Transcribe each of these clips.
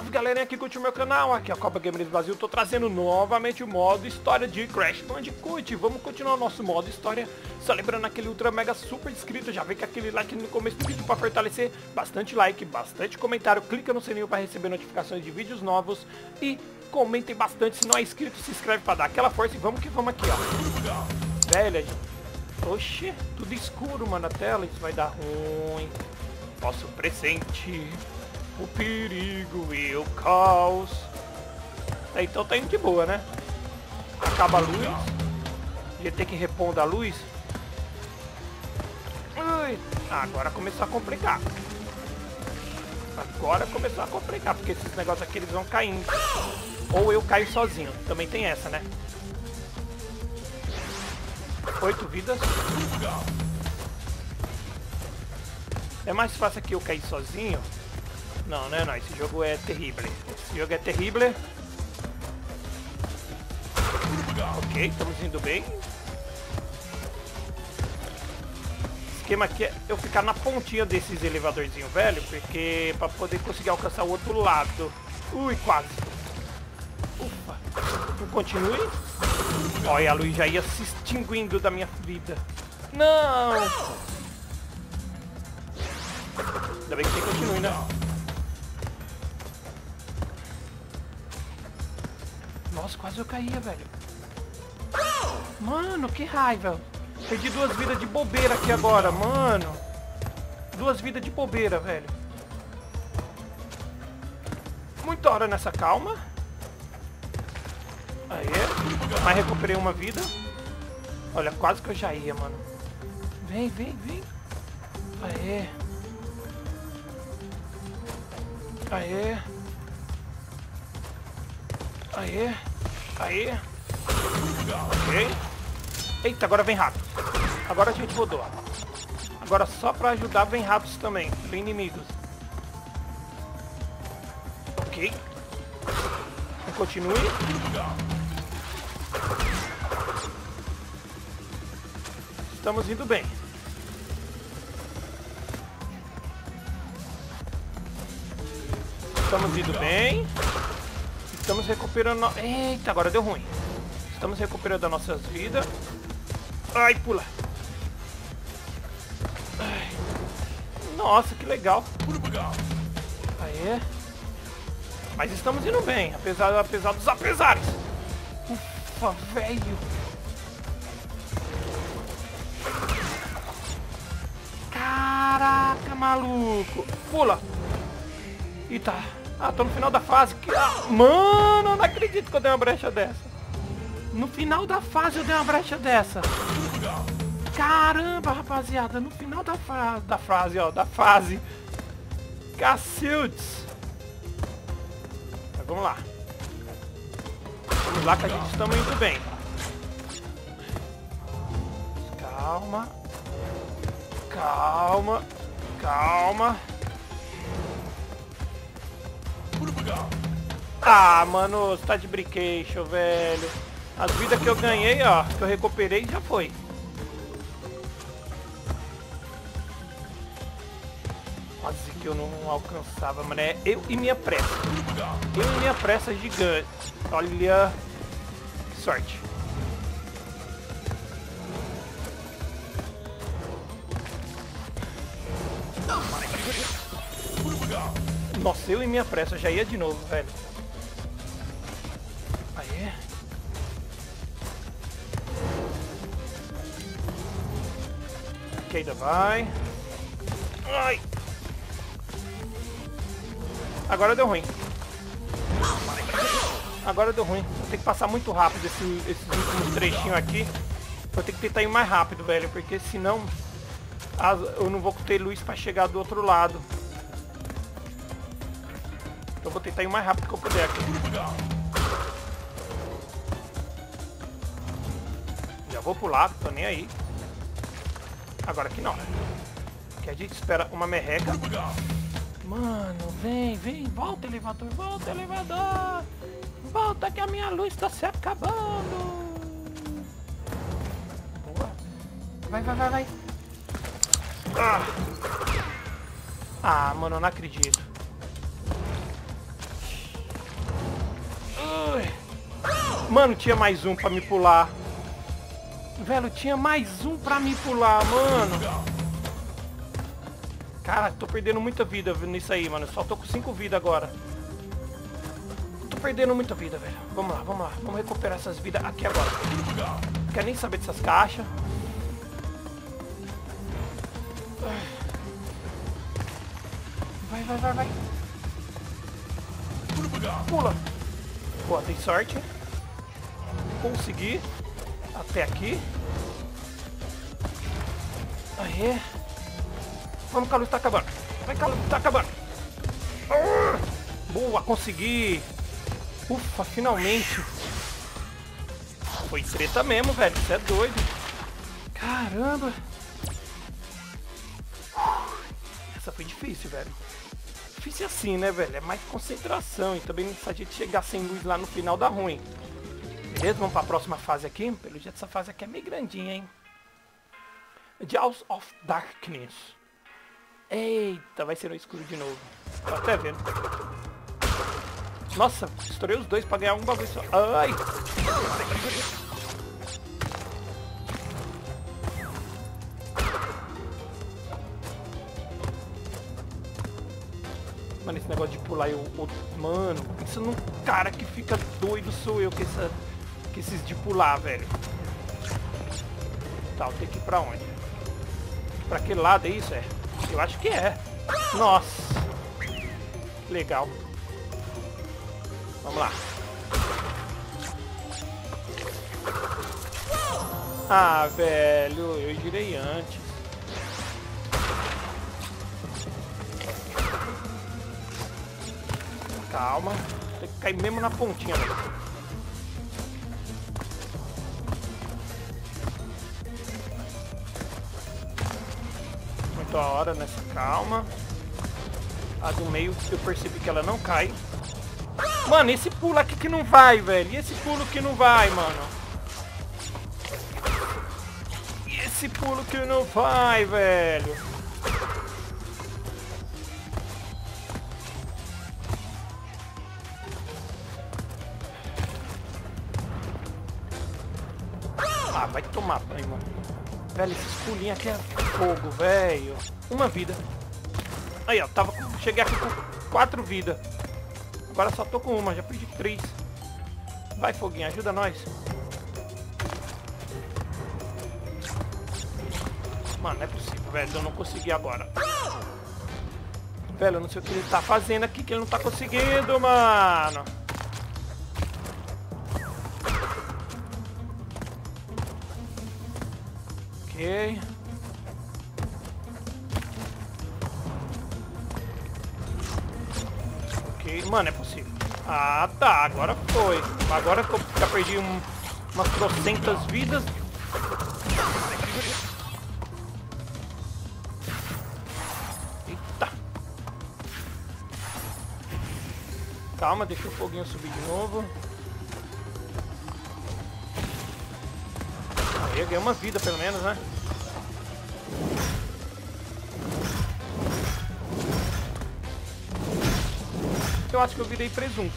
Salve galerinha que curte o meu canal, aqui é a Copa Gamers Brasil. Tô trazendo novamente o modo história de Crash Bandicoot. Vamos continuar o nosso modo história, só lembrando aquele ultra mega super inscrito. Já vem com aquele like no começo do vídeo para fortalecer. Bastante like, bastante comentário, clica no sininho para receber notificações de vídeos novos. E comentem bastante, se não é inscrito, se inscreve para dar aquela força. E vamos que vamos aqui, ó. Velho, oxi, tudo escuro, mano, a tela, isso vai dar ruim. Posso pressentir o perigo e o caos. Então tá indo de boa, né? Acaba a luz. A gente tem que repor da luz. Ui. Agora começou a complicar. Agora começou a complicar, porque esses negócios aqui eles vão caindo. Ou eu caio sozinho. Também tem essa, né? 8 vidas. É mais fácil aqui eu cair sozinho. Não, né? Não, esse jogo é terrível. Esse jogo é terrível. Ok, estamos indo bem. O esquema aqui é eu ficar na pontinha desses elevadorzinhos, velho, porque pra poder conseguir alcançar o outro lado. Ui, quase. Ufa. Não continue. Olha, a luz já ia se extinguindo da minha vida. Não! Ainda bem que tem continue, né? Nossa, quase eu caía, velho. Mano, que raiva. Perdi 2 vidas de bobeira aqui agora, mano. 2 vidas de bobeira, velho. Muita hora nessa calma. Aê. Mas recuperei uma vida. Olha, quase que eu já ia, mano. Vem, vem, vem. Aê. Aê. Aê. Aê. Ok. Eita, agora vem rápido. Agora a gente rodou. Agora só pra ajudar vem rápidos também. Vem inimigos. Ok. Continue. Estamos indo bem. Estamos indo bem. Estamos recuperando... Eita, agora deu ruim. Estamos recuperando as nossas vidas. Ai, pula. Ai. Nossa, que legal. Aê. Mas estamos indo bem, apesar dos apesares. Ufa, velho. Caraca, maluco. Pula. Eita. Ah, tô no final da fase. Mano, eu não acredito que eu dei uma brecha dessa. No final da fase eu dei uma brecha dessa. Caramba, rapaziada. No final da fase, ó. Da fase. Cacildes. Mas vamos lá. Vamos lá que a gente estamos indo bem. Calma. Calma. Calma. Ah, mano, você tá de brinquedo, velho. As vidas que eu ganhei, ó, que eu recuperei, já foi. Quase que eu não alcançava, mano. É eu e minha pressa. Eu e minha pressa gigante. Olha, que sorte. Nossa, eu e minha pressa já ia de novo, velho. Aê. Ok, ainda vai. Ai. Agora deu ruim. Agora deu ruim. Vou ter que passar muito rápido esses últimos trechinhos aqui. Vou ter que tentar ir mais rápido, velho. Porque senão eu não vou ter luz pra chegar do outro lado. Eu vou tentar ir o mais rápido que eu puder aqui. Já vou pro lado, tô nem aí. Agora aqui não. Aqui a gente espera uma merreca. Mano, vem, vem. Volta, elevador, volta, elevador. Volta que a minha luz tá se acabando. Boa. Vai, vai, vai, vai. Ah, mano, eu não acredito. Mano, tinha mais um pra me pular. Velho, tinha mais um pra me pular, mano. Cara, tô perdendo muita vida nisso aí, mano. Só tô com 5 vidas agora. Tô perdendo muita vida, velho. Vamos lá, vamos lá. Vamos recuperar essas vidas aqui agora. Não quero nem saber dessas caixas. Vai, vai, vai, vai. Pula. Boa, tem sorte. Consegui. Até aqui. Aê. Vamos que a luz tá acabando. Vai que a luz tá acabando. Boa, consegui. Ufa, finalmente. Foi treta mesmo, velho. Você é doido. Caramba. Essa foi difícil, velho. Difícil assim, né, velho? É mais concentração. E também se a gente chegar sem luz lá no final dá ruim. Beleza? Vamos pra próxima fase aqui. Pelo jeito essa fase aqui é meio grandinha, hein? Jaws of Darkness. Eita, vai ser no escuro de novo. Tô até vendo. Nossa, estourei os dois pra ganhar um bagulho só. Ai! Mano, esse negócio de pular e o... Mano, isso num cara que fica doido sou eu com esses de pular, velho. Tá, eu tenho que ir pra onde? Pra aquele lado, é isso? É? Eu acho que é. Nossa. Legal. Vamos lá. Ah, velho, eu girei antes. Calma. Tem que cair mesmo na pontinha, velho. Muito a hora nessa calma. A do meio eu percebi que ela não cai. Mano, esse pulo aqui que não vai, velho. E esse pulo que não vai, mano. E esse pulo que não vai, velho. Ah, vai tomar banho, mano. Velho, esses pulinhos aqui é fogo, velho. Uma vida. Aí, ó, cheguei aqui com 4 vidas. Agora só tô com uma, já perdi 3. Vai, foguinho, ajuda nós. Mano, não é possível, velho. Eu não consegui agora. Velho, eu não sei o que ele tá fazendo aqui, que ele não tá conseguindo, mano. Ok. Ok, mano, é possível. Ah, tá, agora foi. Agora que eu já perdi umas trocentas vidas. Eita. Calma, deixa o foguinho subir de novo. Aí eu ganhei uma vida pelo menos, né? Eu acho que eu virei presunto.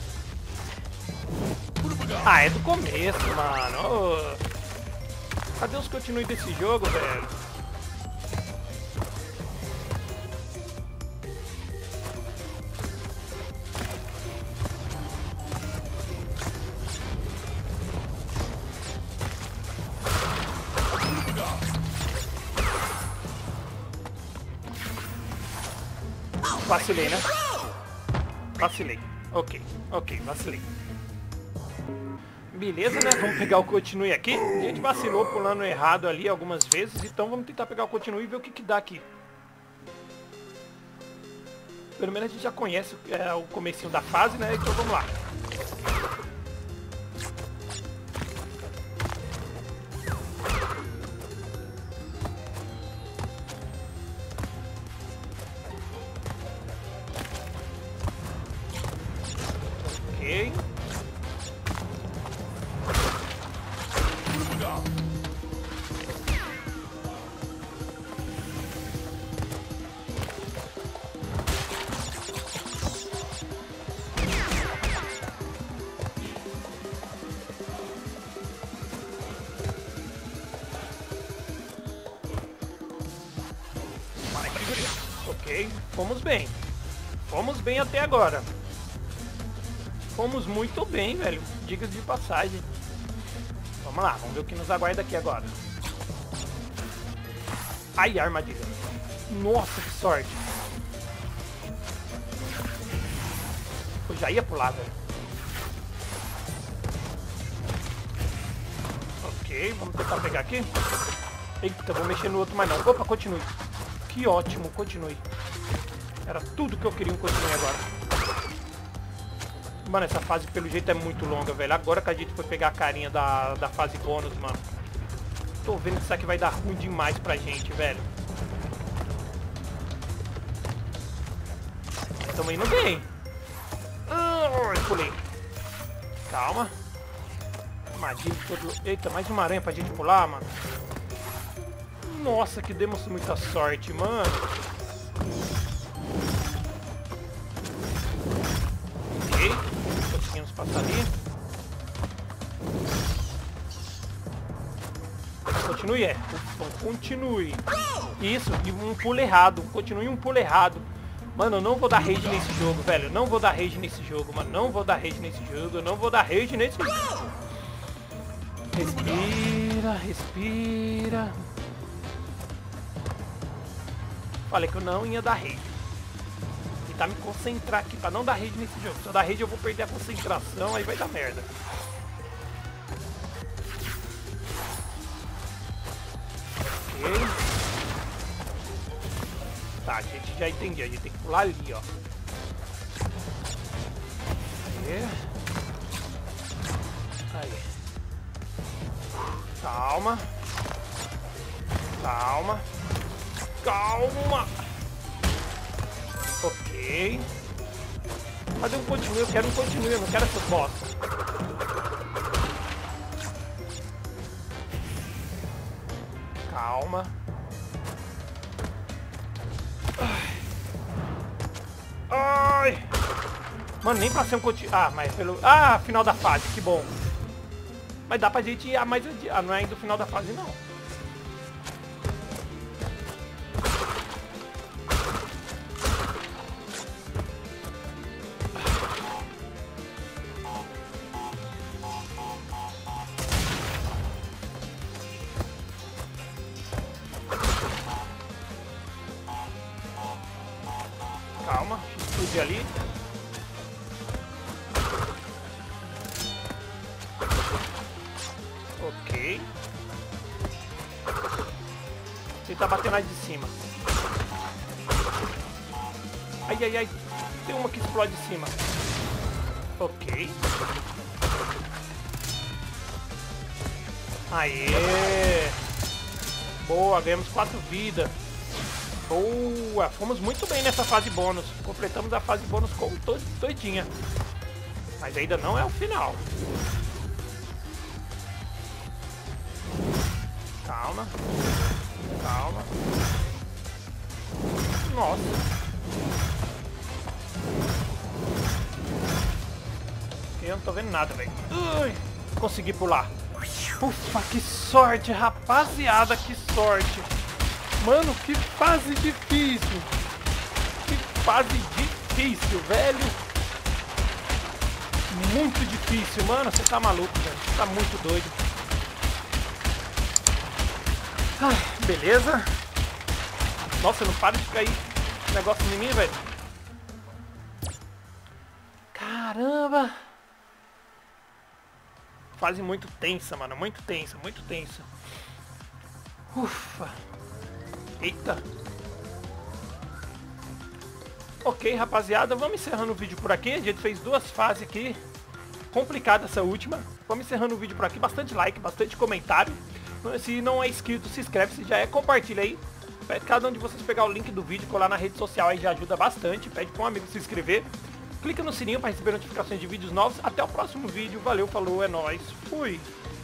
Ah, é do começo, mano. Oh. Cadê os continues desse jogo, velho? Vacilei, né? Vacilei. Ok, vacilei. Beleza, né? Vamos pegar o continue aqui. A gente vacilou pulando errado ali algumas vezes, então vamos tentar pegar o continue e ver o que dá aqui. Pelo menos a gente já conhece o comecinho da fase, né? Então vamos lá. Ok. Ok, fomos bem. Fomos bem até agora. Fomos muito bem, velho. Dicas de passagem. Vamos lá, vamos ver o que nos aguarda aqui agora. Ai, armadilha. Nossa, que sorte. Eu já ia pular, velho. Ok, vamos tentar pegar aqui. Eita, vou mexer no outro, mas não. Opa, continue. Que ótimo, continue. Era tudo que eu queria, continue agora. Mano, essa fase pelo jeito é muito longa, velho. Agora que a gente foi pegar a carinha da fase bônus, mano. Tô vendo que isso aqui vai dar ruim demais pra gente, velho. Tamo indo bem. Pulei. Calma. Armadilha todo... Eita, mais uma aranha pra gente pular, mano. Nossa, que demos muita sorte, mano. Ok. Conseguimos passar ali. Continue, Então, continue. Isso, e um pulo errado. Continue um pulo errado. Mano, eu não vou dar rage nesse jogo, velho. Eu não vou dar rage nesse jogo, mano. Não vou dar rage nesse jogo. Eu não vou dar rage nesse jogo. Respira, respira. Falei que eu não ia dar rage. E tá me concentrar aqui pra não dar rage nesse jogo. Se eu dar rage eu vou perder a concentração, aí vai dar merda. Ok. Tá, a gente já entendeu. A gente tem que pular ali, ó. Aí. Calma. Calma. Calma. Ok. Fazer um continue. Eu quero um continue. Eu não quero essas bostas. Calma. Ai. Mano, nem passei um continue. Ah, mas pelo... Ah, final da fase. Que bom. Mas dá pra gente ir a mais adiante. Ah, não é ainda o final da fase, não. Calma, explodir ali. Ok. Tentar bater mais de cima. Ai, ai, ai. Tem uma que explode de cima. Ok. Aê! Boa, ganhamos 4 vidas. Boa! Fomos muito bem nessa fase bônus. Completamos a fase bônus como todinha. Mas ainda não é o final. Calma. Calma. Nossa. Eu não tô vendo nada, velho. Consegui pular. Ufa, que sorte, rapaziada, que sorte. Mano, que fase difícil. Que fase difícil, velho. Muito difícil, mano. Você tá maluco, velho. Você tá muito doido. Ai, beleza. Nossa, não para de cair negócio em mim, velho. Caramba. Fase muito tensa, mano. Muito tensa, muito tensa. Ufa. Eita. Ok, rapaziada. Vamos encerrando o vídeo por aqui. A gente fez 2 fases aqui. Complicada essa última. Vamos encerrando o vídeo por aqui. Bastante like, bastante comentário. Se não é inscrito, se inscreve. Se já é, compartilha aí. Pede cada um de vocês pegar o link do vídeo, colar na rede social aí, já ajuda bastante. Pede para um amigo se inscrever. Clica no sininho para receber notificações de vídeos novos. Até o próximo vídeo. Valeu, falou, é nóis. Fui.